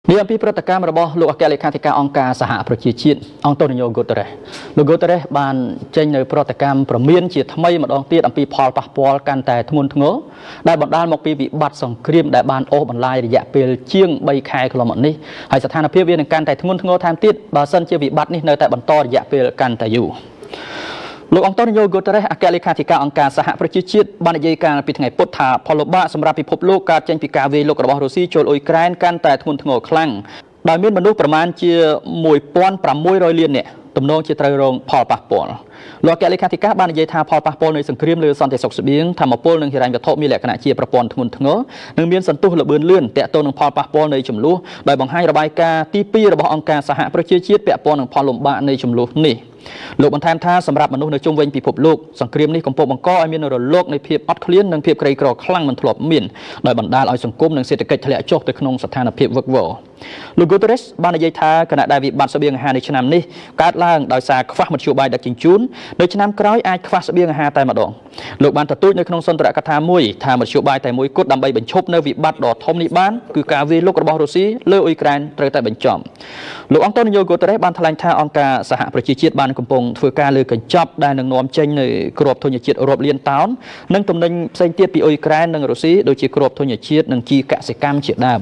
Niệmពីប្រតិកម្មរបស់លោកអគ្គលេខាធិការអង្គការសហប្រជាជាតិអង់តូនីញ៉ូ ហ្គូតេរ៉េស លោក ហ្គូតេរ៉េស បានចេញនៅប្រតិកម្មប្រមានជាថ្មីម្ដងទៀតអំពីផលប៉ះពាល់កាន់តែធ្ងន់ធ្ងរដែលបណ្ដាលមកពីវិបត្តិសង្គ្រាមដែលបានអូសបន្លាយរយៈពេលជាង3ខែកន្លងមកនេះហើយស្ថានភាពវានឹងកាន់តែធ្ងន់ធ្ងរថែមទៀតបើសិនជាវិបត្តិនេះនៅតែបន្តរយៈពេលកាន់តែយូរលោកអង់តូនីញ៉ូ ហ្គូតេរ៉េស អគ្គលេខាធិការអង្គការសហប្រជាជាតិបាននិយាយកាលពីថ្ងៃពុធថាផលលំបាកសម្រាប់ពិភពលោកកើតចេញពីការវាយលុករបស់រុស្ស៊ីចូលអ៊ុយក្រែនកាន់តែធ្ងន់ធ្ងរខ្លាំងដោយមានមនុស្សប្រមាណជា1600លាននាក់ទំនងជាត្រូវរងផលប៉ះពាល់លោកអគ្គលេខាធិការបាននិយាយថាផលប៉ះពាល់នៃសង្គ្រាមលើសន្តិសុខស្បៀងធម្មពលនិងហិរញ្ញវត្ថុមានលក្ខណៈជាប្រព័ន្ធធ្ងន់ធ្ងរនិងមានសន្ទុះល្បឿនលឿនទាក់ទងនឹងផលប៉ះពាល់នៃចំនួនដោយបង្ហាញរបាយការណ៍ទី2របស់អង្គការសហប្រជាជាតិពាក់ព័ន្ធនឹងផលលំបាកនៃចំនួននេះលោកបន្ថែមថាសម្រាប់មនុស្សនៅជុំវិញពិភពលោកសង្គ្រាមនេះកំពុងបង្កឲ្យមានរលកនៃភាពអត់ឃ្លាននិងភាពក្រីក្រខ្លាំងមិនធ្លាប់មានដោយបណ្ដាលឲ្យសង្គមនិងសេដ្ឋកិច្ចធ្លាក់ចុះទៅក្នុងស្ថានភាពវឹកវរលោក ហ្គូតេរ៉េស បាននិយាយថាគណៈដែលវិបត្តិស្បៀងអាហារនៅឆ្នាំនេះកើតឡើងដោយសារខ្វះមធ្យោបាយដឹកជញ្ជូននៅឆ្នាំក្រោយអាចខ្វះស្បៀងអាហារតែម្ដងលោកបានទទូចនៅក្នុងសន្ទរកថាមួយថាមធ្យោបាយតែមួយគត់ដើម្បីបញ្ឈប់នៅវិបត្តិដ៏ធំនេះបានគឺការវាយលុករបស់រុស្ស៊ីលើអ៊ុយក្រែនត្រូវតែបញ្ចប់លោកអង់តូនីញ៉ូ ហ្គូតេរ៉េស បានថ្លែងថាអង្គការសហប្រជាជាតិបានកំពុងធ្វើការលើកញ្ចប់ដែលនឹងនាំចេញនៅគ្រាប់ធញ្ញជាតិរាប់លានតោននិងទំនិញផ្សេងទៀតពីអ៊ុយក្រែននិងរុស្ស៊ីដូចជាគ្រាប់ធញ្ញជាតិនិងជីកសិកម្មជាដើម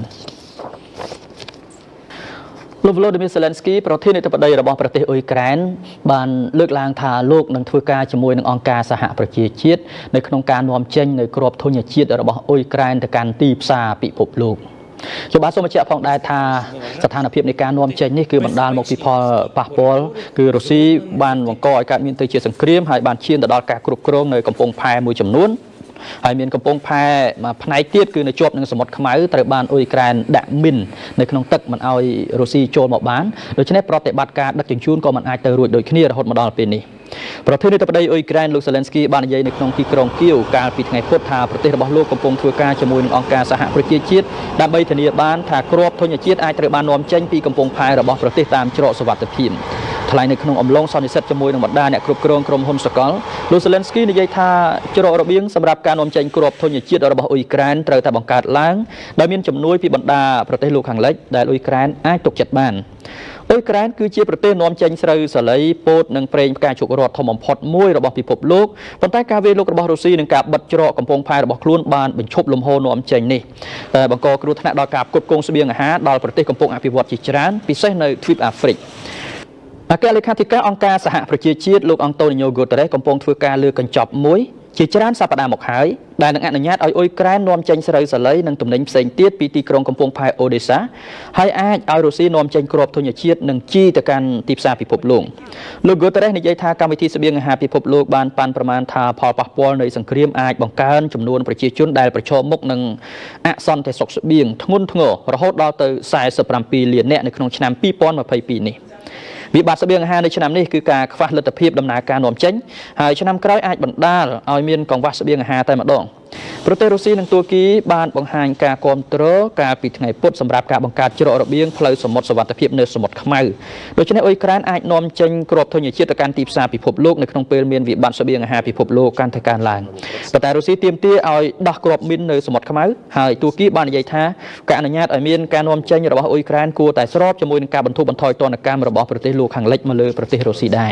លោក Volodymyr Zelensky ប្រធានាធិបតីរបស់ប្រទេសអ៊ុយក្រែនបានលើកឡើងថាលោកនឹងធ្វើការជាមួយនឹងអង្គការសហប្រជាជាតិនៅក្នុងការនាំចេញនៅគ្រាប់ធញ្ញជាតិរបស់អ៊ុយក្រែនទៅកាន់ទីផ្សារពិភពលោកខ្ញុំបាទសូមបញ្ជាក់ផងដែរថាស្ថានភាពនៃការនាំចេញនេះគឺបណ្ដាលមកពីផលប៉ះពាល់គឺរុស្ស៊ីបានបង្កឲ្យកើតមានទៅជាសង្គ្រាមហើយបានឈានទៅដល់ការគ្រប់គ្រងនៅកំពង់ផែមួយចំនួនហើយមានកំពង់ផែមួយផ្នែកទៀតគឺនៅជាប់នឹងសមុទ្រខ្មៅត្រូវបានអ៊ុយក្រែនដាក់មីននៅក្នុងទឹកមិនឲ្យរុស្ស៊ីចូលមកបានដូច្នេះប្រតិបត្តិការដឹកជញ្ជូនក៏មិនអាចទៅរួចដូចគ្នារហូតមកដល់ពេលនេះប្រធានាធិបតីអ៊ុយក្រែនលោក Zelensky បាននិយាយនៅក្នុងទីក្រុងគៀវកាលពីថ្ងៃពុធថាប្រទេសរបស់លោកកំពុងធ្វើការជាមួយនឹងអង្គការសហប្រជាជាតិដើម្បីធានាបានថាគ្រាប់ធញ្ញជាតិអាចត្រូវបាននាំចេញពីកំពង់ផែរបស់ប្រទេសតាមច្រកសុវត្ថិភាពថ្លែងនៅក្នុងអំឡុងសន្និសីទជាមួយនឹងបណ្ដាអ្នកគ្រប់គ្រងក្រុមហ៊ុនសកលលោក Zelensky និយាយថាច្រករបៀងសម្រាប់ការនាំចេញគ្រាប់ធញ្ញជាតិរបស់អ៊ុយក្រែនត្រូវតែបង្កើតឡើងដោយមានជំនួយពីបណ្ដាប្រទេសលោកខាងលិចដែលអ៊ុយក្រែនអាចទុកចិត្តបានអ៊ុយក្រែនគឺជាប្រទេសនាំចេញស្រូវសាលីពោតនិងប្រេងផ្កាឈូករ័ត្នធំបំផុតមួយរបស់ពិភពលោកប៉ុន្តែការវាយលុករបស់រុស្ស៊ីនិងការបិទច្រកកំពង់ផែរបស់ខ្លួនបានបញ្ឈប់លំហូរនាំចេញនេះតែបង្កគ្រោះថ្នាក់ដល់ការផ្គត់ផ្គង់ស្បៀងអាហារដល់ប្រទេសកំពុងអភិវឌ្ឍជាច្រើនពិសេសនៅទ្វីបអាហ្វ្រិកអគ្គលេខាធិការអង្គការសហប្រជាជាតិលោកអង់តូនីញ៉ូ ហ្គូតេរ៉េស កំពុងធ្វើការលើកញ្ចប់មួយជាច្រើនសប្តាហ៍មកហើយដែលនឹងអនុញ្ញាតឲ្យអ៊ុយក្រែននាំចេញស្រូវសាលីនិងទំនិញផ្សេងទៀតពីទីក្រុងកំពង់ផែអូដេសាហើយអាចឲ្យរុស្ស៊ីនាំចេញគ្រាប់ធញ្ញជាតិនិងជីទៅកាន់ទីផ្សារពិភពលោកលោក ហ្គូតេរ៉េស និយាយថាកម្មវិធីស្បៀងអាហារពិភពលោកបានប៉ាន់ប្រមាណថាផលប៉ះពាល់នៃសង្គ្រាមអាចបង្កើនចំនួនប្រជាជនដែលប្រឈមមុខនឹងអសន្តិសុខស្បៀងធ្ងន់ធ្ងររហូតដល់ទៅ47លាននាក់នៅក្នុងឆ្នាំ2022នេះវិបត្តិស្បៀងអាហារនៅឆ្នាំនេះគឺការខ្វះលទ្ធភាពដំណើរការនាំចេញហើយឆ្នាំក្រោយអាចបណ្ដាលឲ្យមានកង្វះស្បៀងអាហារតែម្ដងប្រទេសរុស្ស៊ីនិងទួរគីបានបង្ហាញការគាំទ្រកាលពីថ្ងៃពុធសម្រាប់ការបង្កើតច្រករបៀងផ្លូវសមុទ្រសុវត្ថិភាពនៅសមុទ្រខ្មៅដូច្នេះអ៊ុយក្រែនអាចនាំចេញគ្រាប់ធញ្ញជាតិទៅកាន់ទីផ្សារពិភពលោកនៅក្នុងពេលមានវិបត្តិស្បៀងអាហារពិភពលោកកាន់តែកើនឡើងប៉ុន្តែរុស្ស៊ីទាមទារឲ្យដោះគ្រាប់មីននៅសមុទ្រខ្មៅហើយទួរគីបាននិយាយថាការអនុញ្ញាតឲ្យមានការនាំចេញរបស់អ៊ុយក្រែនគួរតែស្របជាមួយនឹងការបន្ធូរបន្ថយទណ្ឌកម្មរបស់ប្រទេសលោកខាងលិចមកលើប្រទេសរុស្ស៊ីដែរ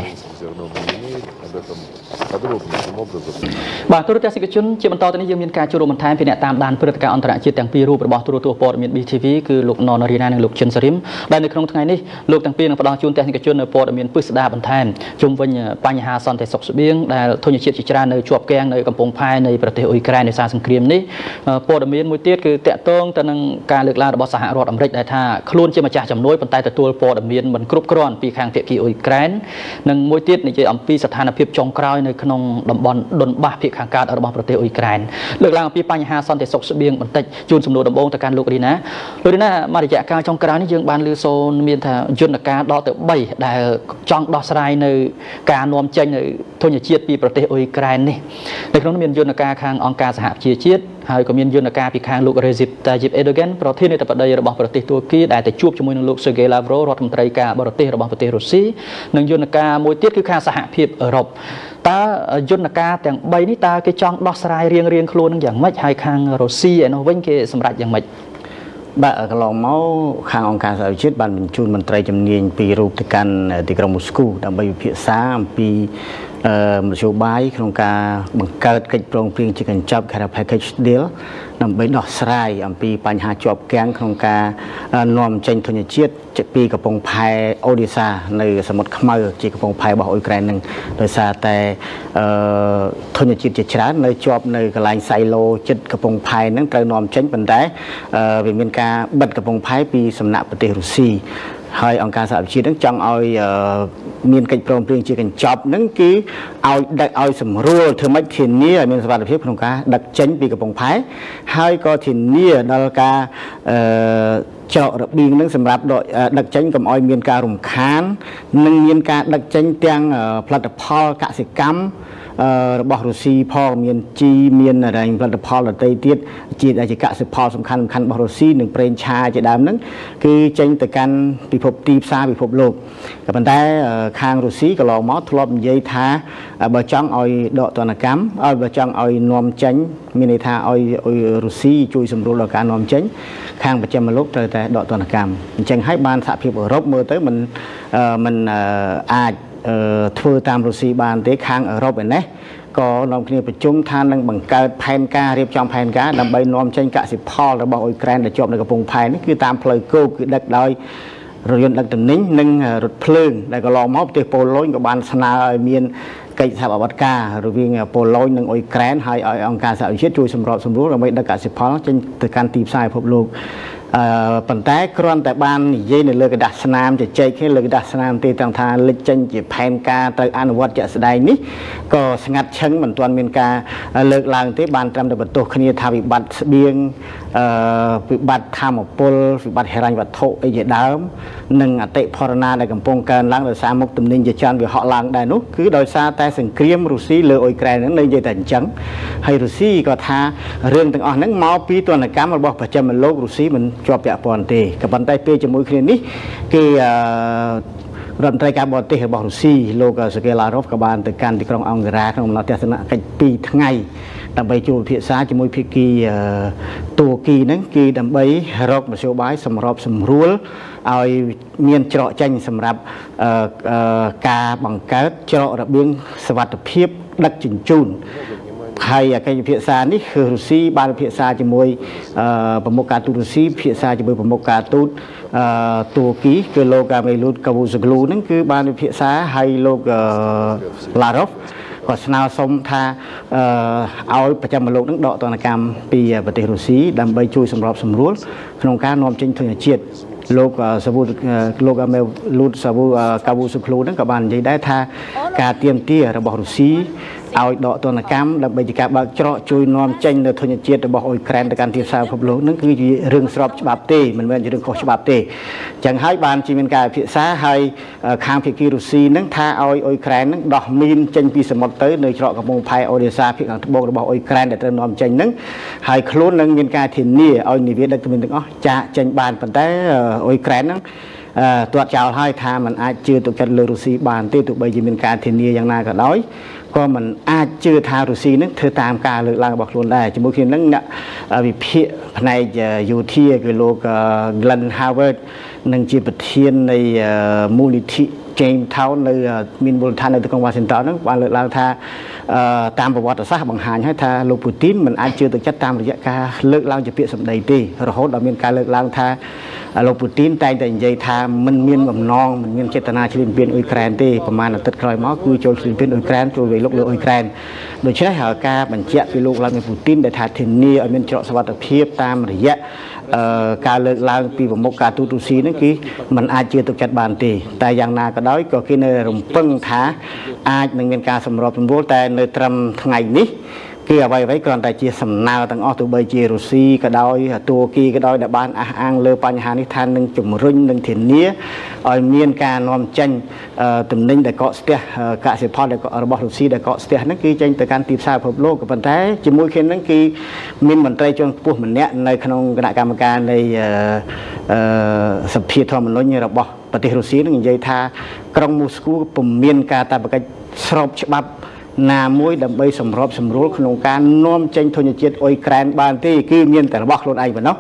បាទទូរទស្សនិកជនជាបន្តទៅនេះយើងមានការចូលរួមបន្ថែមពីអ្នកតាមដានព្រឹត្តិការណ៍អន្តរជាតិទាំងពីររូបរបស់ទូរទស្សន៍ព័ត៌មាន BTV គឺលោកណនរីណានិងលោកជិនសារីមដែលនៅក្នុងថ្ងៃនេះលោកទាំងពីរនឹងផ្ដល់ជូនទស្សនិកជននៅព័ត៌មានពិស្ដារបន្ថែមជុំវិញបញ្ហាសន្តិសុខស្បៀងដែលធញ្ញជាតិជាច្រើននៅជាប់គាំងនៅកំពង់ផែនៃប្រទេសអ៊ុយក្រែនដោយសារសង្គ្រាមនេះព័ត៌មានមួយទៀតគឺតាក់ទងទៅនឹងការលើកឡើងរបស់សហរដ្ឋអាមេរិកដែលថាខ្លួនជាម្ចាស់ជំនួយប៉ុន្តែទទួលព័ត៌មានមិនគ្រប់គ្រាន់ពីខាងភាគីអ៊ុយក្រែននិងមួយទៀតនិយាយអំពីស្ថានភាពចុងក្រោយនៅក្នុងតំបន់ដុនបាសភាគខាងកើតរបស់ប្រទេសអ៊ុយក្រែនលើកឡើងអំពីបញ្ហាសន្តិសុខស្បៀងបន្តិចជូនសំណួរដំបូងទៅកាន់លោករីណាមករយៈកាលចុងក្រោយនេះយើងបានលើសូនមានថាយន្តការដល់ទៅ3ដែលចង់ដោះស្រាយនៅការនាំចេញនៅធញ្ញជាតិពីប្រទេសអ៊ុយក្រែននេះនៅក្នុងនោះមានយន្តការខាងអង្គការសហប្រជាជាតិហើយក៏មានយន្តការពីខាងលោក Recep Tayyip Erdogan ប្រធានាធិបតីរបស់ប្រទេសទួរគីដែលទៅជួបជាមួយនឹងលោក Sergey Lavrov រដ្ឋមន្ត្រីការបរទេសរបស់ប្រទេសរុស្ស៊ីនិងយន្តការមួយទៀតគឺខាងសហភាពអឺរ៉ុបតើយន្តការទាំង3នេះតើគេចង់ដោះស្រាយរៀងខ្លួននឹងយ៉ាងម៉េចហើយខាងរុស្ស៊ីឯនោះវិញគេសម្រេចយ៉ាងម៉េច bạn cái lòng máu khang ông ca sao chết bạn mình chun mình trai chấm niên pi rụp từ can từ trong Moscow đang bay phía xa pi một số bài trong ca bằng card cách trong phiên chỉ cần chấp cái package deal nằm bên đỏ sài piปัญหา job แกงក្នុងការនាំចេញធនជាតិពីកំពង់ផែអូឌីសានៅសមុទ្រខ្មៅជាកំពង់ផែរបស់អ៊ុយក្រែននឹងដោយសារតែធនជាតិជាច្រើននៅជាប់នៅកន្លែងសៃឡូចិត្តកំពង់ផែនឹងត្រូវនាំចេញប៉ុន្តែវាមានការបិទកំពង់ផែពីសំណាក់ប្រទេសរុស្ស៊ីហើយអង្គការសហប្រជាជាតិនឹងចង់ឲ្យមានកិច្ចព្រមព្រៀងជាកញ្ចប់ហ្នឹងគឺឲ្យដឹកឲ្យសម្រួលធ្វើម៉េចធានាឲ្យមានសុវត្ថិភាពក្នុងការដឹកចេញពីកំពង់ផែហើយក៏ធានាដល់ការច្រករបៀងនឹងសម្រាប់ដឹកចេញកុំឲ្យមានការរំខាននិងមានការដឹកចេញទាំងផលិតផលកសិកម្មរបស់រុស្ស៊ីផងមានជីមានរ៉ែងផលិតផលដទៃទៀតជាកសិផលសំខាន់របស់រុស្ស៊ីនិងប្រេងឆាជាដើមហ្នឹងគឺចេញទៅកាន់ពិភពទីផ្សារពិភពលោកក៏ប៉ុន្តែខាងរុស្ស៊ីកន្លងមកធ្លាប់និយាយថាបើចង់ឲ្យដកទណ្ឌកម្មឲ្យបើចង់ឲ្យនាំចេញមានន័យថាឲ្យរុស្ស៊ីជួយសម្រួលដល់ការនាំចេញខាងប្រចាំលោកត្រូវតែដកទណ្ឌកម្មអញ្ចឹងហើយបានសហភាពអឺរ៉ុបមើលទៅមិនអាចធ្វើតាមរុស្ស៊ីបានទេខាងអឺរ៉ុបឯនេះក៏នាំគ្នាប្រជុំថានឹងបង្កើតផែនការរៀបចំផែនការដើម្បីនាំចេញកសិផលរបស់អ៊ុយក្រែនដែលជាប់នៅកំពង់ផែនេះគឺតាមផ្លូវគោកគឺដឹកដោយរថយន្តដឹកទំនិញនិងរថភ្លើងដែលកន្លងមកប្រទេសប៉ូឡូញក៏បានស្នើឲ្យមានកិច្ចសហប្រតិបត្តិការរវាងប៉ូឡូញនិងអ៊ុយក្រែនហើយឲ្យអង្គការសហប្រជាជាតិជួយសម្របសម្រួលដើម្បីដឹកកសិផលចេញទៅកាន់ទីផ្សារពិភពលោកប៉ុន្តែគ្រាន់តែបាននិយាយនៅលើกระดาษស្នាមជជែកគ្នាលើกระดาษស្នាមទេទាំងថាលេចចេញជាផែនការត្រូវអនុវត្តជាក់ស្ដែងនេះក៏ស្ងាត់ឈឹងមិនទាន់មានការលើកឡើងទេបានត្រឹមតែបន្ទោសគ្នាថាវិបត្តិស្បៀងវិបត្តិធម្មពលវិបត្តិហិរញ្ញវត្ថុអីជាដើមនិងអតិផរណាដែលកំពុងកើនឡើងដោយសារមុខទំនិញជាច្រើនវាហក់ឡើងដែរនោះគឺដោយសារតែសង្គ្រាមរុស្ស៊ីលើអ៊ុយក្រែនហ្នឹងនិយាយតែអញ្ចឹងហើយរុស្ស៊ីក៏ថារឿងទាំងអស់ហ្នឹងមកពីទណ្ឌកម្មរបស់ប្រចាំលោករុស្ស៊ីមិនជាប់ពាក់ព័ន្ធទេក៏ប៉ុន្តែពេលជាមួយគ្នានេះគឺរដ្ឋមន្ត្រីការបរទេសរបស់រុស្ស៊ីលោកសេហ្គេឡារ៉ូវក៏បានទៅកាន់ទីក្រុងអង្គការក្នុងដំណើរទស្សនកិច្ច2ថ្ងៃដើម្បីជួបពិភាក្សាជាមួយភាគីទួរគីហ្នឹងគឺដើម្បីរកមធ្យោបាយសម្របសម្រួលឲ្យមានច្រកចេញសម្រាប់ការបង្កើតច្រករបៀងសុវត្ថិភាពដឹកជញ្ជូនហើយកិច្ចពិភាក្សានេះគឺរុស្ស៊ីបានពិភាក្សាជាមួយប្រមុខការទូតរុស្ស៊ីពិភាក្សាជាមួយប្រមុខការទូតទួរគីគឺលោកអាមេលូតកាវូសក្លូហ្នឹងគឺបានពិភាក្សាហើយលោកឡារ៉ូវក៏ស្នើសុំថាឲ្យប្រចាំលោកនឹងដកទណ្ឌកម្មពីប្រទេសរុស្ស៊ីដើម្បីជួយសម្របសម្រួលក្នុងការនាំចេញធនជាតិលោកសាវូលោកអាមេលូតសាវូកាវូសក្លូហ្នឹងក៏បាននិយាយដែរថាការទាមទាររបស់រុស្ស៊ីឲ្យដកទណ្ឌកម្មដើម្បីជាការបើកច្រកជួយនាំចេញនៅធនជាតិរបស់អ៊ុយក្រែនទៅកាន់ទីផ្សារពិភពលោកនឹងគឺជារឿងស្របច្បាប់ទេមិនមែនជារឿងខុសច្បាប់ទេអញ្ចឹងហើយបានជាមានការពិភាក្សាហើយខាងភាគីរុស្ស៊ីនឹងថាឲ្យអ៊ុយក្រែននឹងដោះមីនចេញពីសមុទ្រទៅនៅច្រកកំពង់ផែអូដេសាភាគខាងត្បូងរបស់អ៊ុយក្រែនដែលត្រូវនាំចេញនឹងហើយខ្លួននឹងមានការធានាឲ្យនាវាដឹកទំនិញទាំងអស់ចាកចេញបានប៉ុន្តែអ៊ុយក្រែននឹងទាត់ចោលហើយថាมันអាចជឿទុកចិត្តលើរុស្ស៊ីបានទេទោះបីជាមានការធានាយ៉ាងណាក៏ដោយក៏มันអាចជឿថារុស្ស៊ីនឹងធ្វើតាមការលើកឡើងរបស់ខ្លួនដែរជាមួយគ្នានឹងអ្នកវិភាគផ្នែកយោធាគឺលោក Glenn Howard និងជាប្រធាននៃមូលនិធិ James Town នៅមានមូលដ្ឋាននៅទីក្រុង Washington ហ្នឹងបានលើកឡើងថាតាមប្រវត្តិសាស្ត្របង្ហាញហើយថាលោកពូទីនមិនអាចជឿទុកចិត្តតាមរយៈការលើកឡើងជាពាក្យសម្ដីទេរហូតដល់មានការលើកឡើងថាលោកពូទីនតែងតែនិយាយថាមិនមានបំណងមិនមានចេតនាឈ្លានពានអ៊ុយក្រែនទេប្រហែលអាទិត្យក្រោយមកគឺចូលឈ្លានពានអ៊ុយក្រែនចូលវាយលុកលើអ៊ុយក្រែនដូច្នេះការបញ្ជាក់ពីលោកឡាឌីមៀរពូទីនដែលថាធានាឲ្យមានច្រកសុវត្ថិភាពតាមរយៈការលើកឡើងពីប្រមុខការទូតរុស្ស៊ីហ្នឹងគឺมันអាចជឿទុកចិត្តបានទេតែយ៉ាងណាក៏ដោយក៏គេនៅរំពឹងថាអាចនឹងមានការសម្របសម្រួលតែនៅត្រឹមថ្ងៃនេះគឺអ្វីៗគ្រាន់តែជាសំណើទាំងអស់ទោះបីជារុស្ស៊ីក៏ដោយទួរគីក៏ដោយដែលបានអះអាងលើបញ្ហានេះថានឹងជំរុញនឹងធានាឲ្យមានការនាំចេញទំនិញដែលកកស្ទះកសិផលរបស់រុស្ស៊ីដែលកកស្ទះហ្នឹងគឺចេញទៅកាន់ទីផ្សារពិភពលោកក៏ប៉ុន្តែជាមួយគ្នាហ្នឹងគឺមានមន្ត្រីជាន់ខ្ពស់ម្នាក់នៅក្នុងគណៈកម្មការនៃសភាធម្មនុញ្ញរបស់ប្រទេសរុស្ស៊ីនឹងនិយាយថាក្រុងមូស្គូពុំមានការតាបកិច្ចស្របច្បាប់ណាមួយដើម្បីសម្របសម្រួលក្នុងការនាំចេញធនជាតិអ៊ុយក្រែនបានទេគឺមានតែរបស់ខ្លួនឯងប៉ុណ្ណោះ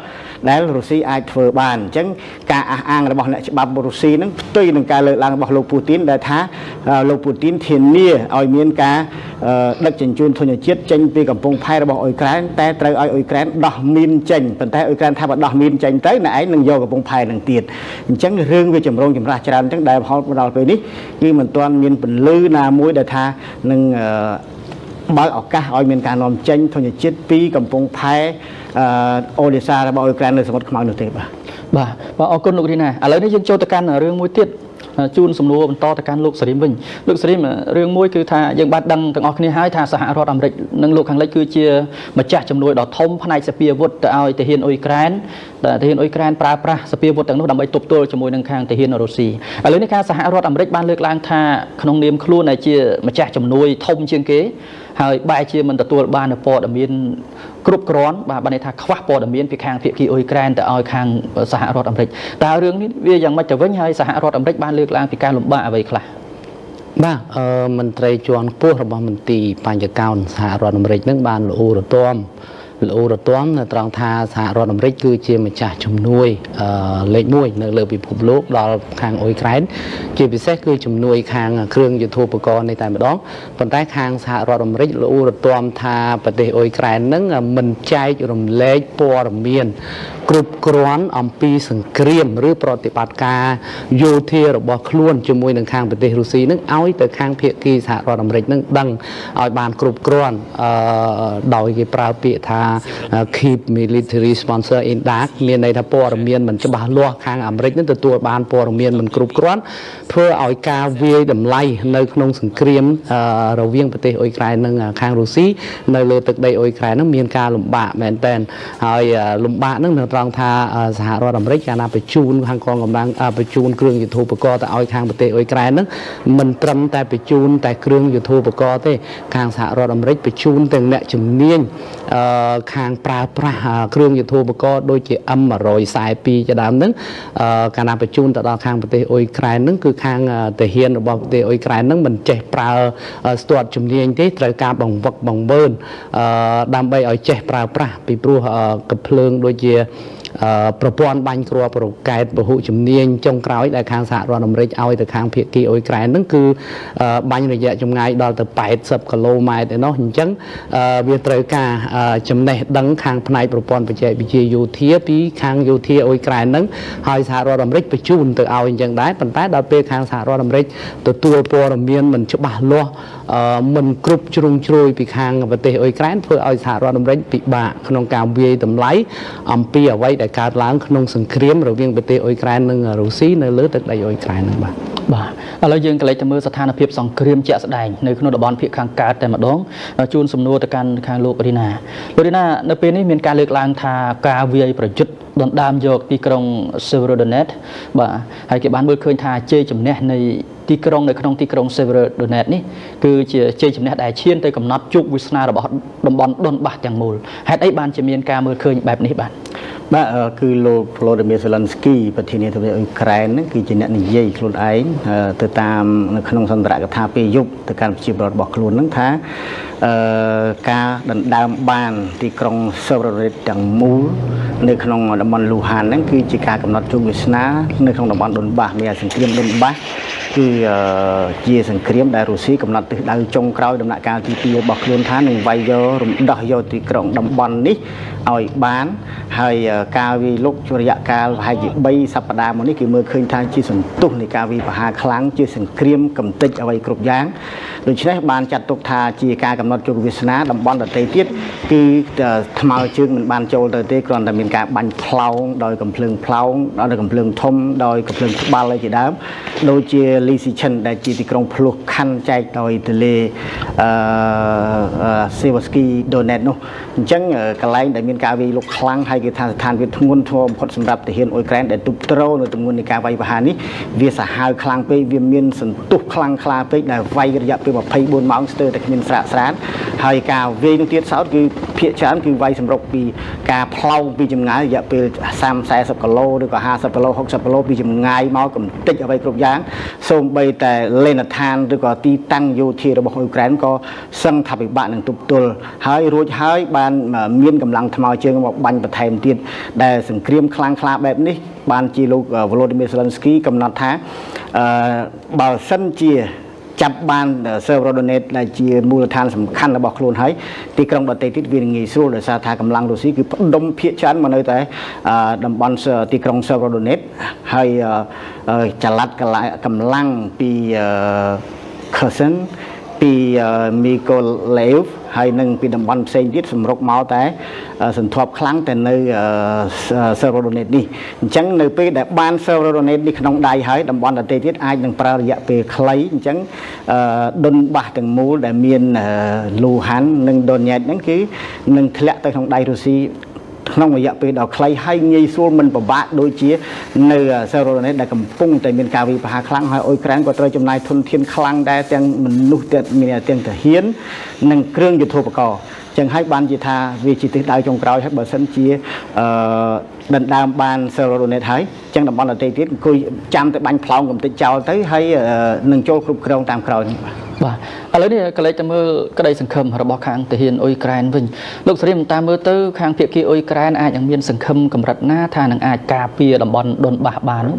ដែលរុស្ស៊ីអាចធ្វើបានអញ្ចឹងការអះអាងរបស់អ្នកច្បាប់រុស្ស៊ីហ្នឹងផ្ទុយនឹងការលើកឡើងរបស់លោកពូទីនដែលថាលោកពូទីនធានាឲ្យមានការដឹកជញ្ជូនធនធានជាតិចេញពីកំពង់ផែរបស់អ៊ុយក្រែនតែត្រូវឲ្យអ៊ុយក្រែនដោះមីនចេញប៉ុន្តែអ៊ុយក្រែនថាបើដោះមីនចេញទៅអ្នកឯងនឹងយកកំពង់ផែនឹងទៀតអញ្ចឹងរឿងវាចម្រូងចម្រាសច្រើនអញ្ចឹងដែលផលមកដល់ពេលនេះគឺមិនទាន់មានពន្លឺណាមួយដែលថានឹងបើកឱកាសឲ្យមានការនាំចេញធនធានជាតិពីកំពង់ផែអូដេសារបស់អ៊ុយក្រែននៅសមុទ្រខ្មៅនោះទេបាទអរគុណលោករីណាឥឡូវនេះយើងចូលទៅកាន់រឿងមួយទៀតជួនសំណួរបន្តទៅកាន់លោកសេរីវិញលោកសេរីរឿងមួយគឺថាយើងបានដឹងទាំងអស់គ្នាហើយថាសហរដ្ឋអាមេរិកនិងលោកខាងលិចគឺជាម្ចាស់ជំនួយដ៏ធំផ្នែកសពាវុធទៅឲ្យទាហានអ៊ុយក្រែនដែលទាហានអ៊ុយក្រែនប្រើប្រាស់សពាវុធទាំងនោះដើម្បីទប់ទល់ជាមួយនឹងខាងទាហានរុស្ស៊ីឥឡូវនេះការសហរដ្ឋអាមេរិកបានលើកឡើងថាក្នុងនាមខ្លួនដែលជាម្ចាស់ជំនួយធំជាងគេហើយបែរជាមិនទទួលបានព័ត៌មានគ្រប់គ្រាន់បាទបានន័យថាខ្វះព័ត៌មានពីខាងភាគីអ៊ុយក្រែនទៅឲ្យខាងសហរដ្ឋអាមេរិកតើរឿងនេះវាយ៉ាងម៉េចទៅវិញហើយសហរដ្ឋអាមេរិកបានលើកឡើងពីការលំបាកអ្វីខ្លះបាទមន្ត្រីជាន់ខ្ពស់របស់មន្ទីរបញ្ញកោណសហរដ្ឋអាមេរិកនឹងបានល្អរទាំនៅត្រង់ថាសហរដ្ឋអាមេរិកគឺជាម្ចាស់ជំនួយលេខ1នៅលើពិភពលោកដល់ខាងអ៊ុយក្រែនជាពិសេសគឺជំនួយខាងគ្រឿងយុទ្ធោបករណ៍នេះតែម្ដងប៉ុន្តែខាងសហរដ្ឋអាមេរិកល្អរទាំថាប្រទេសអ៊ុយក្រែននឹងមិនចែករំលែកព័ត៌មានគ្រប់គ្រាន់អំពីសង្គ្រាមឬប្រតិបត្តិការយោធារបស់ខ្លួនជាមួយនឹងខាងប្រទេសរុស្ស៊ីនឹងឲ្យទៅខាងភាគីសហរដ្ឋអាមេរិកនឹងដឹងឲ្យបានគ្រប់គ្រាន់ដោយគេប្រើពាក្យថា keep military sponsor in dark មានន័យថាព័ត៌មានមិនច្បាស់លាស់ខាងអាមេរិកនឹងទទួលបានព័ត៌មានមិនគ្រប់គ្រាន់ធ្វើឲ្យការវាយតម្លៃនៅក្នុងសង្គ្រាមរវាងប្រទេសអ៊ុយក្រែននិងខាងរុស្ស៊ីនៅលើទឹកដីអ៊ុយក្រែននឹងមានការលំបាកមែនទែនហើយលំបាកនឹងត្រង់ថាសហរដ្ឋអាមេរិកកាលណាបញ្ជូនខាងកងកម្លាំងបញ្ជូនគ្រឿងយុទ្ធោបករណ៍ទៅឲ្យខាងប្រទេសអ៊ុយក្រែននឹងមិនត្រឹមតែបញ្ជូនតែគ្រឿងយុទ្ធោបករណ៍ទេខាងសហរដ្ឋអាមេរិកបញ្ជូនទាំងអ្នកជំនាញខាងប្រើប្រាស់គ្រឿងយុទ្ធោបករណ៍ដូចជា M142 ជាដើមនឹងកាលណាបញ្ជូនទៅដល់ខាងប្រទេសអ៊ុយក្រែននឹងគឺខាងទាហានរបស់ប្រទេសអ៊ុយក្រែននឹងមិនចេះប្រើស្ទាត់ជំនាញទេត្រូវការបង្វឹកបង្វើនដើម្បីឲ្យចេះប្រើប្រាស់ពីព្រោះកំភ្លើងដូចជាប្រព័ន្ធបាញ់គ្រាប់រ៉ុកែតពហុជំនាញចុងក្រោយដែលខាងសហរដ្ឋអាមេរិកឲ្យទៅខាងភាគីអ៊ុយក្រែនហ្នឹងគឺបាញ់រយៈចម្ងាយដល់ទៅ80គីឡូម៉ែត្រឯណោះអញ្ចឹងវាត្រូវការចំណេះដឹងខាងផ្នែកប្រព័ន្ធបច្ចេកវិទ្យាយោធាពីខាងយោធាអ៊ុយក្រែនហ្នឹងហើយសហរដ្ឋអាមេរិកបញ្ជូនទៅឲ្យអញ្ចឹងដែរប៉ុន្តែដល់ពេលខាងសហរដ្ឋអាមេរិកទទួលព័ត៌មានមិនច្បាស់លាស់មិនគ្រប់ជ្រុងជ្រោយពីខាងប្រទេសអ៊ុយក្រែនធ្វើឲ្យសហរដ្ឋអាមេរិកពិបាកក្នុងការវាយតម្លៃអំពីអ្វីដែលកើតឡើងក្នុងសង្គ្រាមរវាងប្រទេសអ៊ុយក្រែននិងរុស្ស៊ីនៅលើទឹកដីអ៊ុយក្រែនហ្នឹងបាទឥឡូវយើងកន្លែងទៅមើលស្ថានភាពសង្គ្រាមជាក់ស្ដែងនៅក្នុងតំបន់ភាគខាងកើតតែម្ដងជួនសំណួរទៅកាន់ខាងលោករីណានៅពេលនេះមានការលើកឡើងថាការវាយប្រយុទ្ធដណ្ដើមយកទីក្រុង Severodonetsk បាទហើយគេបានមើលឃើញថាជ័យជំនះនៃទីក្រុងនៅក្នុងទីក្រុង Severodonetsk នេះគឺជាជ័យជំនះដែលឈានទៅកំណត់ជោគវាសនារបស់តំបន់ដុនបាសទាំងមូលហេតុអីបានជាមានការមើលឃើញបែបនេះបាទគឺលោក Volodymyr Zelensky ប្រធានាធិបតីអ៊ុយក្រែនហ្នឹងគឺជាអ្នកនិយាយខ្លួនឯងទៅតាមនៅក្នុងសន្ទរកថាពេលយប់ទៅកាន់ប្រជាពលរដ្ឋរបស់ខ្លួនហ្នឹងថាការដណ្ដើមបានទីក្រុង Severodonetsk ទាំងមូលនៅក្នុងតំបន់ Luhansk ហ្នឹងគឺជាការកំណត់ជោគវាសនានៅក្នុងតំបន់ដុនបាសមានសង្គ្រាមដុនបាសគឺជាសង្គ្រាមដែលរុស្ស៊ីកំណត់ទិសដៅចុងក្រោយដំណាក់កាលទី2របស់ខ្លួនថានឹងវាយយករំដោះយកទីក្រុងតំបន់នេះឲ្យបានហើយការវាយលុករយៈកាលប្រហែលជា3សប្តាហ៍មកនេះគេមើលឃើញថាជាសន្ទុះនៃការវាយប្រហារខ្លាំងជាសង្គ្រាមកំទេចអ្វីគ្រប់យ៉ាងដូច្នេះបានចាត់ទុកថាជាការកំណត់ជោគវាសនាតំបន់ដទៃទៀតគឺថ្មើរជើងមិនបានចូលទៅទេគ្រាន់តែមានការបាញ់ផ្លោងដោយកំភ្លើងផ្លោងដោយកំភ្លើងធំដោយកំភ្លើងក្បាលជាដើមដូចជា Lysychan ដែលជាទីក្រុងភ្លោះខណ្ឌចែកដោយទន្លេ Seversky Donetsk នោះអញ្ចឹងកន្លែងដែលមានការវាយលុកខ្លាំងហើយគេថាស្ថានភាពធ្ងន់ធ្ងរបំផុតសម្រាប់ទាហានអ៊ុយក្រែនដែលទប់ទ្រនៅទម្ងន់នៃការវាយប្រហារនេះវាសាហាវខ្លាំងពេកវាមានសន្ទុះខ្លាំងក្លាពេកដែលវាយរយៈពេល24ម៉ោងស្ទើរតែគ្មានស្រាកស្រានហើយការវាយនោះទៀតសោតគឺភាគច្រើនគឺវាយសម្រុកពីការផ្លោងពីចម្ងាយរយៈពេល30-40គីឡូឬក៏50គីឡូ60គីឡូពីចម្ងាយមកកំទេចអ្វីគ្រប់យ៉ាងសូម្បីតែលេនដ្ឋានឬក៏ទីតាំងយោធារបស់អ៊ុយក្រែនក៏សឹងថាពិបាកនឹងទប់ទល់ហើយរួចហើយបានមានកម្លាំងថ្ម mau chương một bánh và thèm tiền để sừng kriêm khlang khla bẹp ní ban chi lúc Volodymyr Zelensky cầm nọt thá bảo sân chia chập ban Severodonetsk là chia mùa than sầm khăn là bọc luôn thấy thì trong đợt tây tiết viên nghỉ xuôi để xa thà cầm lăng Russia cứ đông phía chán mà nơi tới đầm bắn thì trong Severodonetsk hay chả lát cầm lăng pi Kherson pi Mykolaiv hay nâng pi đầm bắn xây tiết sầm rốc máu té sầm thọp kháng tại nơi Severodonetsk đi chẳng nơi pi để ban Severodonetsk đi trong đài hay đầm bắn đợt tây tiết ai nâng pra dạ pi khlấy chẳng đôn bạc từng mũ để miền Luhansk nâng đồn nhẹ nâng cứ nâng thẹn tới trong đài Russia không mà dạo về đào clay hay nghi xuôi mình và bạn đôi chia nơi Severodonetsk đã cầm phung tại miền cao vì hà kháng hay ôi krán của tôi trong này thôn thiên kháng đa tiếng mình nút tiền mình tiền thể hiến nâng krương dịch thô bạc cò chẳng hay ban chỉ tha vì chỉ tiếng đào trong cào hay bờ sân chia đần đam ban Severodonetsk thấy chẳng làm ban là tây tiết cùi chăm tới bánh phao cầm tới chào tới hay nâng châu cục krong tam cào và lấy đi cái lấy cho mơ cái đây sừng khâm họ bỏ khang thể hiện Ukraine vinh lúc sau đây ta mơ tới khang phía kia Ukraine ai chẳng miên sừng khâm cầm rật na tha năng ai cà pia đầm bòn đồn bà nữa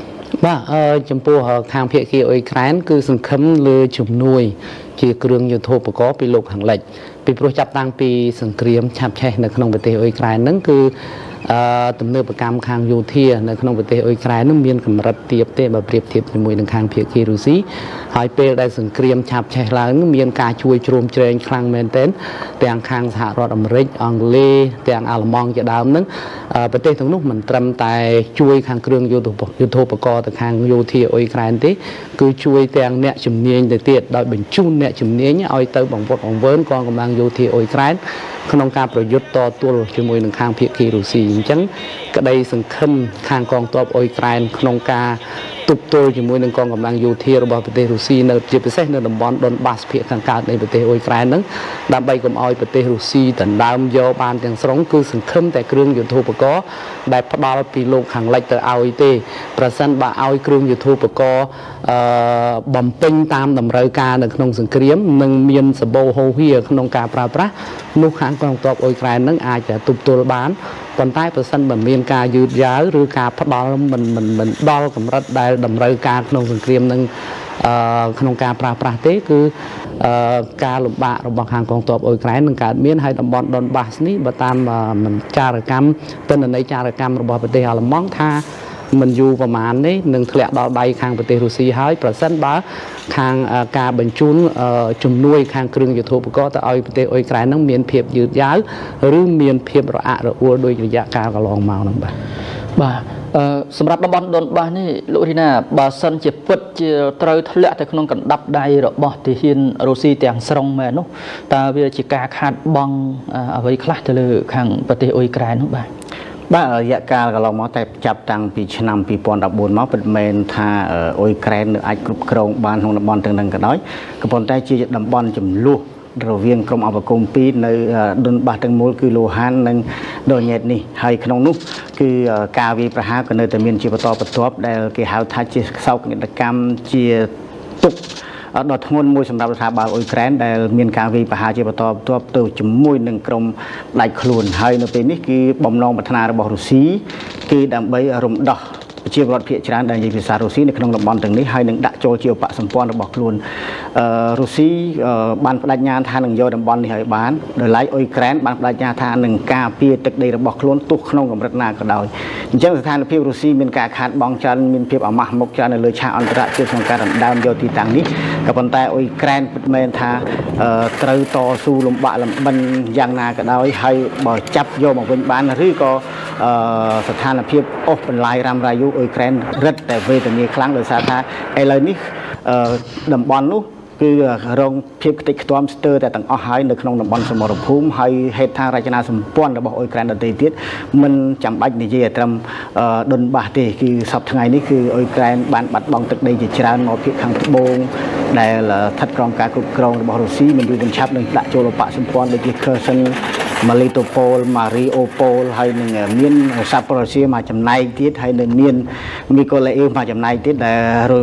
bà chấm pua khang phía kia Ukraine cứ sừng khâm lừa chủng nuôi chỉ kêu nhiều thô có bị lục hàng lệch bị pro chập tăng bị sừng kriêm chạm cheในក្នុងប្រទេស Ukraine ហ្នឹងគឺទំនើបកម្មខាងយោធានៅក្នុងប្រទេស Ukraine ហ្នឹងមានកម្រិតទាបទេបើប្រៀបធៀបជាមួយនឹងខាងភាគីរុស្ស៊ីហើយពេលដែលសង្គ្រាមឆាបឆេះឡើងមានការជួយជ្រោមជ្រែងខ្លាំងមែនទែនទាំងខាងសហរដ្ឋអាមេរិកអង់គ្លេសទាំងអាល្លឺម៉ង់ជាដើមហ្នឹងប្រទេសទាំងនោះមិនត្រឹមតែជួយខាងគ្រឿងយុទ្ធោបករណ៍ទៅខាងយោធា Ukraine ទេគឺជួយទាំងអ្នកជំនាញទៅទៀតដោយបញ្ជូនអ្នកជំនាញឲ្យទៅបង្វឹកបង្វើនកងកម្លាំងយោធា Ukraine ក្នុងការប្រយុទ្ធតទល់ជាមួយនឹងខាងភាគីរុស្ស៊ីអញ្ចឹងក្តីសង្ឃឹមខាងកងទ័ព Ukraine ក្នុងការទប់ទល់ជាមួយនឹងកងកម្លាំងយោធារបស់ប្រទេសរុស្ស៊ីនៅជាពិសេសនៅតំបន់ Donbas ភាគខាងកើតនៃប្រទេស Ukraine ហ្នឹងដើម្បីកុំឲ្យប្រទេសរុស្ស៊ីដណ្ដើមយកបានទាំងស្រុងគឺសង្ឃឹមតែគ្រឿងយុទ្ធោបករណ៍ដែលផ្ដល់ពីលោកខាងលិចទៅឲ្យទេប្រសិនបើឲ្យគ្រឿងយុទ្ធោបករណ៍បំពេញតាមតម្រូវការនៅក្នុងសង្គ្រាមនិងមានសម្បូរហូរហៀក្នុងការប្រើប្រាស់នោះខាងកងទ័ព Ukraine ហ្នឹងអាចจะទប់ទល់បានប៉ុន្តែប្រសិនបើមានការយឺតយ៉ាវឬការផ្ដាល់មិនដល់កម្រិតដែលតម្រូវការក្នុងសង្គ្រាមនឹងក្នុងការប្រើប្រាស់ទេគឺការលំបាករបស់ខាងកងទ័ព Ukraine នឹងកើតមានហើយតំបន់ Donbas នេះបើតាមចារកម្មទិន្នន័យចារកម្មរបស់ប្រទេសអាល្លឺម៉ង់ថាមិនយូរប្រហែលនេះនឹងធ្លាក់ដល់ដៃខាងប្រទេសរុស្ស៊ីហើយប្រសិនបើខាងការបញ្ជូនជំនួយខាងគ្រឿងយុទ្ធោបករណ៍ទៅឲ្យប្រទេស Ukraine នឹងមានភាពយឺតយ៉ាវឬមានភាពរអាក់រអួលដោយរយៈកាលកន្លងមកហ្នឹងបាទសម្រាប់តំបន់ Donbas នេះលោករីណាបើសិនជាពិតជាត្រូវធ្លាក់ទៅក្នុងកណ្ដាប់ដៃរបស់ទាហានរុស្ស៊ីទាំងស្រុងមែននោះតើវាជាការខាតបង់អ្វីខ្លះទៅលើខាងប្រទេស Ukraine នោះបាទបាទរយៈកាលកន្លងមកតែចាប់តាំងពីឆ្នាំ2014មកពិតមែនថាអ៊ុយក្រែននៅអាចគ្រប់គ្រងបានក្នុងតំបន់ទាំងហ្នឹងក៏ដោយក៏ប៉ុន្តែជាតំបន់ចំនួនរវាងក្រុមអបគមពីរនៅដុនបាសទាំងមូលគឺលូហាននិងដូញេតនេះហើយក្នុងនោះគឺការវាយប្រហារក៏នៅតែមានជាបន្តបន្ទាប់ដែលគេហៅថាជាសោកនាដកម្មជាទុកដ៏ធ្ងន់មួយសម្រាប់រដ្ឋាភិបាលអ៊ុយក្រែនដែលមានការវាយប្រហារជាបន្តបន្ទាប់ទៅជាមួយនឹងក្រុមដាច់ខ្លួនហើយនៅពេលនេះគឺបំណងប្រាថ្នារបស់រុស្ស៊ីគឺដើម្បីរំដោះជារដ្ឋភាគច្រើនដែលនិយាយភាសារុស្ស៊ីនៅក្នុងតំបន់ទាំងនេះហើយនឹងដាក់ចូលជាឧបសម្ព័ន្ធរបស់ខ្លួនរុស្ស៊ីបានបដិញ្ញាថានឹងយកតំបន់នេះឲ្យបានដោយឡែកអ៊ុយក្រែនបានបដិញ្ញាថានឹងការពារទឹកដីរបស់ខ្លួនទោះក្នុងកម្រិតណាក៏ដោយអញ្ចឹងស្ថានភាពរុស្ស៊ីមានការខាតបង់ច្រើនមានភាពអាម៉ាស់មុខច្រើននៅលើឆាកអន្តរជាតិក្នុងការដណ្ដើមយកទីតាំងនេះក៏ប៉ុន្តែអ៊ុយក្រែនពិតមែនថាត្រូវតស៊ូលំបាកលំបិនយ៉ាងណាក៏ដោយហើយបើចាប់យកមកវិញបានឬក៏ស្ថានភាពអូសបន្លាយរ៉ាំរ៉ាយូអ៊ុយក្រែនរឹតតែវេទនាខ្លាំងដោយសារថាឥឡូវនេះតំបន់នោះគឺរងភាពខ្ទេចខ្ទាំស្ទើរតែទាំងអស់ហើយនៅក្នុងតំបន់សមរភូមិហើយហេតុថារចនាសម្ព័ន្ធរបស់អ៊ុយក្រែនដទៃទៀតមិនចាំបាច់និយាយត្រឹមដុនបាសទេគឺសប្តាហ៍ថ្ងៃនេះគឺអ៊ុយក្រែនបានបាត់បង់ទឹកដីជាច្រើនមកភាគខាងត្បូងដែលស្ថិតក្រោមការគ្រប់គ្រងរបស់រុស្ស៊ីមិនយូរមិនឆាប់នឹងដាក់ចូលឧបសម្ព័ន្ធដូចជា Kherson Melitopol Mariupol ហើយនឹងមានសាប៉ូរ៉ាស៊ីមួយចំណែកទៀតហើយនឹងមានមីកូឡេអ៊ីវមួយចំណែកទៀតដែល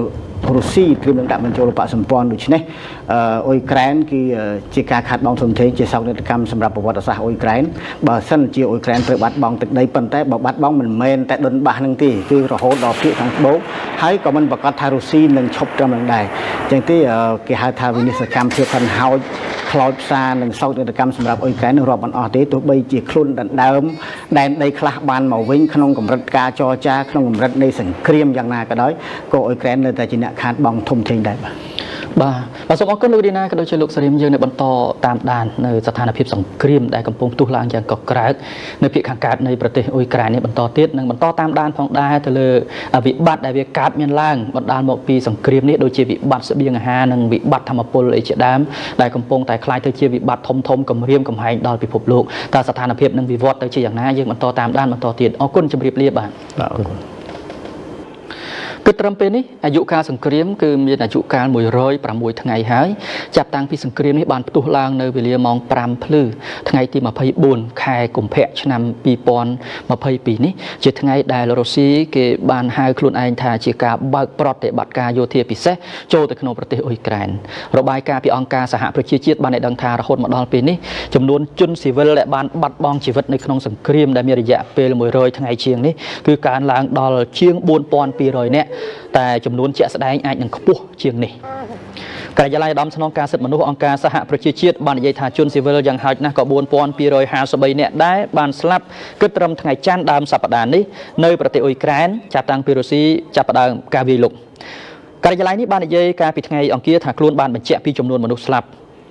រុស្ស៊ីព្រមនឹងដាក់បញ្ចូលបកសម្ព័ន្ធដូច្នេះអ៊ុយក្រែនគឺជាការខាត់បងធំធេងជាសោកនាដកម្មសម្រាប់ប្រវត្តិសាស្ត្រអ៊ុយក្រែនបើសិនជាអ៊ុយក្រែនត្រូវបាត់បង់ទឹកដីប៉ុន្តែបើបាត់បង់មិនមែនតែដុនបាសនឹងទេគឺរហូតដល់ភាគខាងត្បូងហើយក៏មិនប្រកាសថារុស្ស៊ីនឹងឈប់ត្រឹមនឹងដែរអញ្ចឹងទេគេហៅថាវិនិស្សកម្មភាពហិនហោចខ្លោចផ្សារនិងសោកនាដកម្មសម្រាប់អ៊ុយក្រែននឹងរាប់មិនអស់ទេទោះបីជាខ្លួនដណ្ដើមដែនដីខ្លះបានមកវិញក្នុងកម្រិតការចរចាក្នុងកម្រិតនៃសង្គ្រាមយ៉ាងណាក៏ដោយក៏អ៊ុយក្រែននៅតែជាអ្នកខាតបង់ធំធេងដែរបាទសូមអរគុណលោកឌីណាក៏ដូចជាលោកសេរីមយើងនៅបន្តតាមដាននៅស្ថានភាពសង្គ្រាមដែលកំពុងផ្ទុះឡើងយ៉ាងកក្រើកនៅភាគខាងកើតនៃប្រទេសអ៊ុយក្រែននេះបន្តទៀតនិងបន្តតាមដានផងដែរទៅលើវិបត្តិដែលវាកើតមានឡើងបណ្ដាលមកពីសង្គ្រាមនេះដូចជាវិបត្តិស្បៀងអាហារនិងវិបត្តិធម្មពលអីជាដើមដែលកំពុងតែคล้ายទៅជាវិបត្តិធំគំរាមកំហែងដល់ពិភពលោកតើស្ថានភាពនឹងវិវត្តទៅជាយ៉ាងណាយើងបន្តតាមដានបន្តទៀតអរគុណជម្រាបលាបាទអរគុណគិតត្រឹមពេលនេះអាយុកាលសង្គ្រាមគឺមានអាយុកាល106ថ្ងៃហើយចាប់តាំងពីសង្គ្រាមនេះបានផ្ទុះឡើងនៅវេលាម៉ោង5ភ្លឺថ្ងៃទី24ខែកុម្ភៈឆ្នាំ2022នេះជាថ្ងៃដែលរុស្ស៊ីគេបានហៅខ្លួនឯងថាជាការបើកប្រតិបត្តិការយោធាពិសេសចូលទៅក្នុងប្រទេសអ៊ុយក្រែនរបាយការណ៍ពីអង្គការសហប្រជាជាតិបានឲ្យដឹងថារហូតមកដល់ពេលនេះចំនួនជនស៊ីវិលដែលបានបាត់បង់ជីវិតនៅក្នុងសង្គ្រាមដែលមានរយៈពេល100ថ្ងៃជាងនេះគឺកើនឡើងដល់ជាង4200នាក់តែចំនួនជាក់ស្ដែងអាចនឹងខ្ពស់ជាងនេះការិយាល័យឧត្តមស្នងការសិទ្ធិមនុស្សអង្គការសហប្រជាជាតិបាននិយាយថាជនស៊ីវិលយ៉ាងហោចណាស់ក៏4253នាក់ដែរបានស្លាប់គិតត្រឹមថ្ងៃច័ន្ទដើមសប្តាហ៍នេះនៅប្រទេសអ៊ុយក្រែនចាប់តាំងពីរុស្ស៊ីចាប់ផ្ដើមការវាយលុកការិយាល័យនេះបាននិយាយកាលពីថ្ងៃអង្គារថាខ្លួនបានបញ្ជាក់ពីចំនួនមនុស្សស្លាប់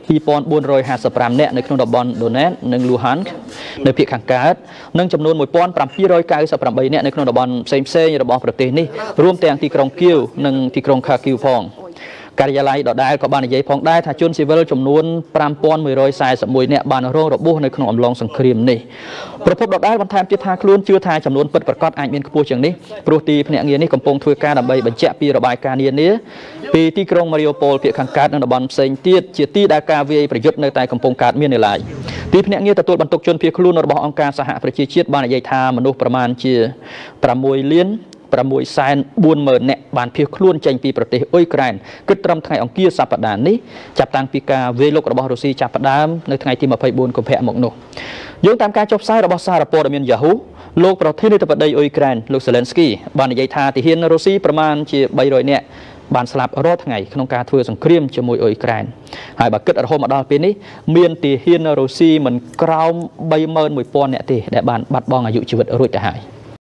2455នាក់នៅក្នុងតំបន់ Donetsk និង Luhansk នៅភាគខាងកើតនិងចំនួន1798នាក់នៅក្នុងតំបន់ផ្សេងៗរបស់ប្រទេសនេះរួមទាំងទីក្រុង Kyiv និងទីក្រុង Kharkiv ផងការិយាល័យដដែលក៏បាននិយាយផងដែរថាជនស៊ីវិលចំនួន5141នាក់បានរងរបួសនៅក្នុងអំឡុងសង្គ្រាមនេះប្រពន្ធដដែលបន្ថែមទៀតថាខ្លួនជឿថាចំនួនពិតប្រាកដអាចមានខ្ពស់ជាងនេះព្រោះទីភ្នាក់ងារនេះកំពុងធ្វើការដើម្បីបញ្ជាក់ពីរបាយការណ៍នានាពីទីក្រុង Mariupol ភាគខាងកើតនិងតំបន់ផ្សេងទៀតជាទីដែលការវាយប្រយុទ្ធនៅតែកំពុងកើតមាននៅឡើយទីភ្នាក់ងារទទួលបន្ទុកជនភៀសខ្លួនរបស់អង្គការសហប្រជាជាតិបាននិយាយថាមនុស្សប្រមាណជា6,640,000 នាក់បានភៀសខ្លួនចេញពីប្រទេសអ៊ុយក្រែនគិតត្រឹមថ្ងៃអង្គារសប្តាហ៍នេះចាប់តាំងពីការវាយលុករបស់រុស្ស៊ីចាប់ផ្ដើមនៅថ្ងៃទី24កុម្ភៈមកនោះយោងតាមការចុះផ្សាយរបស់សារព័ត៌មាន Yahoo លោកប្រធានាធិបតីអ៊ុយក្រែនលោក Zelensky បាននិយាយថាទាហានរុស្ស៊ីប្រមាណជា300នាក់បានស្លាប់រាល់ថ្ងៃក្នុងការធ្វើសង្គ្រាមជាមួយអ៊ុយក្រែនហើយបើគិតរហូតមកដល់ពេលនេះមានទាហានរុស្ស៊ីមិនក្រោម 31000 នាក់ទេដែលបានបាត់បង់អាយុជីវិតរួចទៅហើយ